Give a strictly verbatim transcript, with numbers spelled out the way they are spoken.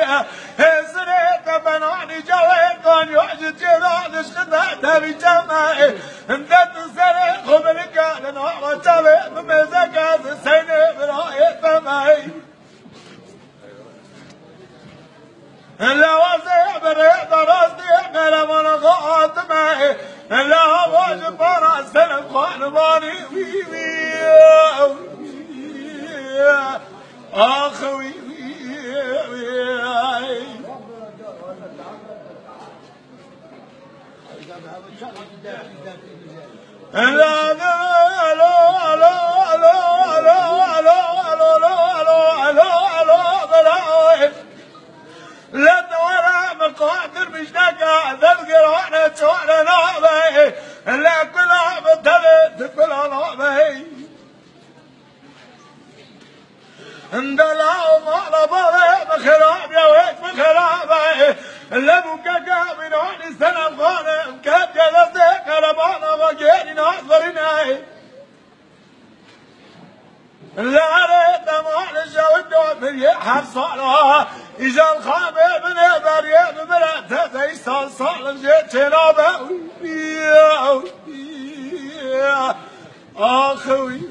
سريت بناني جوين كان يعجب جيران شدته بجمعي امدد سريت خبرك لنا وجبه بمزقاز سيني براية فمعي لا وزيع بريد راسي ملا من غاط معي لا واجب براس سلم خان ماني وي وي اخوي لا لا لا لا لا لا لا لا لا لا ولا مقادر مش نقع ذكر احنا توعنا نعمه لا كلها بتلت كلها نعمه اندلعوا على بابي بخراب يا ويت بخرابه لا بكاكا من عوني سنة الغانم كاد جلسك ربانا وجيني ناظرنا لا ريت ما نشاود من يحر صالها إجا الخامر من بريم مرات زي صال صال جيت نابه أخوي